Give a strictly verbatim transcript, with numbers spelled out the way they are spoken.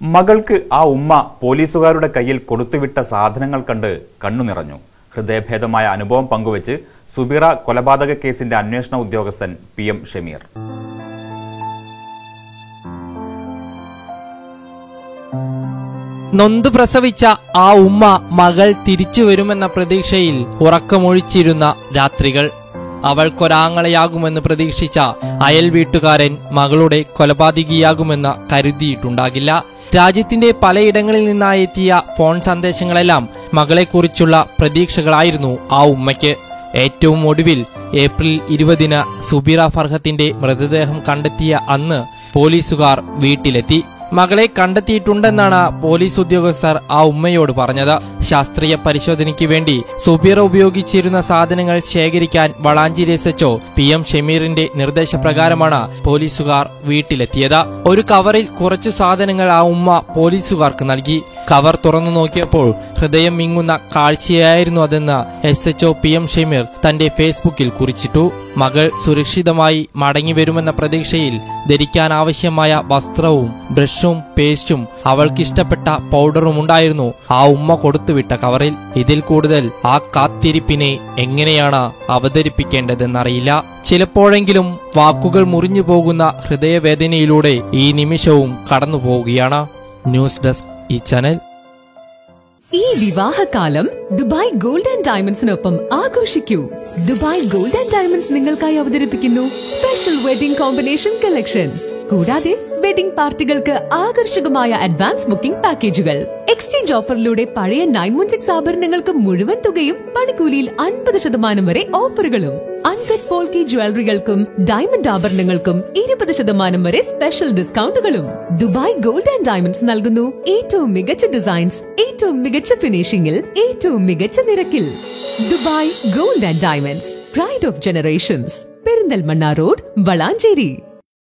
മകൾക്ക് ആ ഉമ്മ പോലീസുകാരുടെ കയ്യിൽ കൊടുത്തുവിട്ട സാധനങ്ങൾ കണ്ട് കണ്ണു നിറഞ്ഞു. ഹൃദയഭേദമായ അനുഭവം പങ്കുവച്ച് സുബീറ കൊലപാതക കേസിന്റെ അന്വേഷണ ഉദ്യോഗസ്ഥൻ പി എം ഷമീർ. നൊന്തു പ്രസവിച്ച ആ ഉമ്മ മകൾ തിരിച്ചു വരുമെന്ന പ്രതീക്ഷയിൽ ഉറക്കമൊഴിച്ചിരുന്ന രാത്രികൾ. അവൾക്കൊരാങ്ങളയാകുമെന്ന് പ്രതീക്ഷിച്ച അയൽ വീട്ടുകാരൻ മകളുടെ കൊലപാതകിയാകുമെന്ന് കരുതിയിട്ടുണ്ടാകില്ല. രാജ്യത്തിന്റെ പലയിടങ്ങളിൽ നിന്നായെത്തിയ ഫോൺ സന്ദേശങ്ങളെല്ലാം മകളെക്കുറിച്ചുള്ള പ്രതീക്ഷകളായിരുന്നു ആ ഉമ്മയ്ക്ക്. ഏറ്റവും ഒടുവിൽ ഏപ്രിൽ ഇരുപതിന് സുബീറ ഫർഹത്തിന്റെ മൃതദേഹം കണ്ടെത്തിയ അന്ന് പോലീസുകാർ വീട്ടിലെത്തി. മകളെ കണ്ടെത്തിയിട്ടുണ്ടെന്നാണ് പോലീസ് ഉദ്യോഗസ്ഥർ ആ ഉമ്മയോട് പറഞ്ഞത്. ശാസ്ത്രീയ പരിശോധനയ്ക്ക് വേണ്ടി സുബീറ ഉപയോഗിച്ചിരുന്ന സാധനങ്ങൾ ശേഖരിക്കാൻ Valanchery S H O P M ഷമീറിന്റെ നിർദ്ദേശപ്രകാരമാണ് പോലീസുകാർ വീട്ടിലെത്തിയത്. ഒരു കവറിൽ കുറച്ചു സാധനങ്ങൾ ആ ഉമ്മ പോലീസുകാർക്ക് നൽകി. കവർ തുറന്നു നോക്കിയപ്പോൾ ഹൃദയം വിങ്ങുന്ന കാഴ്ചയായിരുന്നു അതെന്ന് S H O P M Shameer തന്റെ ഫേസ്ബുക്കിൽ കുറിച്ചിട്ടു. മകൾ സുരക്ഷിതമായി മടങ്ങി വരുമെന്ന പ്രതീക്ഷയിൽ ധരിക്കാനാവശ്യമായ വസ്ത്രവും ബ്രഷും പേസ്റ്റും അവൾക്കിഷ്ടപ്പെട്ട പൗഡറും ഉണ്ടായിരുന്നു ആ ഉമ്മ കൊടുത്തുവിട്ട കവറിൽ. ഇതിൽ കൂടുതൽ ആ കാത്തിരിപ്പിനെ എങ്ങനെയാണ് അവതരിപ്പിക്കേണ്ടതെന്നറിയില്ല. ചിലപ്പോഴെങ്കിലും വാക്കുകൾ മുറിഞ്ഞു പോകുന്ന ഹൃദയവേദനയിലൂടെ ഈ നിമിഷവും കടന്നു പോവുകയാണ്. ന്യൂസ് ഡെസ്ക് ഈ ചാനൽ. ഈ വിവാഹകാലം ദുബായ് ഗോൾഡ് ആൻഡ് ഡയമണ്ട്സിനൊപ്പം ആഘോഷിക്കൂ. ദുബായ് ഗോൾഡ് ആൻഡ് ഡയമണ്ട്സ് നിങ്ങൾക്കായി അവതരിപ്പിക്കുന്നു സ്പെഷ്യൽ വെഡിംഗ് കോമ്പിനേഷൻ കളക്ഷൻസ്. കൂടാതെ വെഡിംഗ് പാർട്ടികൾക്ക് ആകർഷകമായ അഡ്വാൻസ് ബുക്കിംഗ് പാക്കേജുകൾ. എക്സ്ചേഞ്ച് ഓഫറിലൂടെ പഴയ നയൻ വൺ സിക്സ് ആഭരണങ്ങൾക്ക് മുഴുവൻ തുകയും പണിക്കൂലിയിൽ അൻപത് ശതമാനം വരെ ഓഫറുകളും. അൺകട്ട് പോൾക്കി ജ്വല്ലറികൾക്കും ഡയമണ്ട് ആഭരണങ്ങൾക്കും ഇരുപത് ശതമാനം വരെ സ്പെഷ്യൽ ഡിസ്കൗണ്ടുകളും. ദുബായ് ഗോൾഡ് ആൻഡ് ഡയമണ്ട്സ് നൽകുന്നു ഏറ്റവും മികച്ച ഡിസൈൻസ്, ഏറ്റവും മികച്ച ഫിനിഷിംഗിൽ, ഏറ്റവും മികച്ച നിരക്കിൽ. Dubai gold and diamonds, pride of generations, Perinthalmanna road, Valanchery.